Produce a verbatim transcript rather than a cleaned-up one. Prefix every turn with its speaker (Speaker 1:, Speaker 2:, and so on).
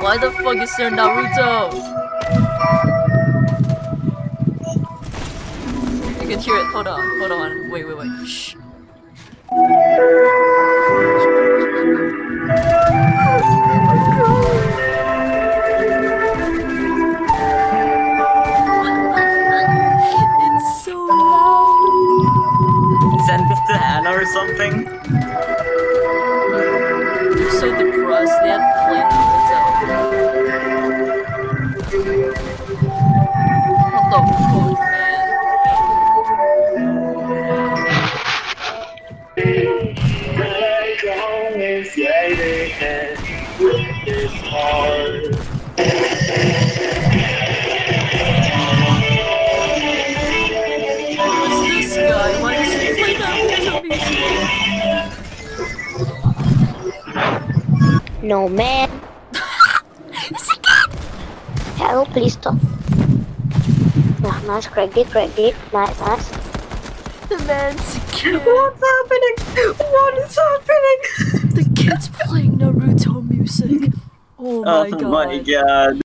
Speaker 1: Why the fuck is there Naruto? You can hear it. Hold on, hold on. Wait, wait, wait. Shh. It's so loud.
Speaker 2: Send this to Hannah or something?
Speaker 1: They're so depressed. They have to play Naruto. What the fuck, man? Who's this guy? Why does he play Naruto music?
Speaker 3: No, man. Hello, please stop. Nah, nice, cracked it, cracked it. Nice, nice.
Speaker 1: The man's a kid.
Speaker 2: What's happening? What is happening?
Speaker 1: The kid's playing Naruto music. Oh my
Speaker 2: Oh
Speaker 1: god.
Speaker 2: my god.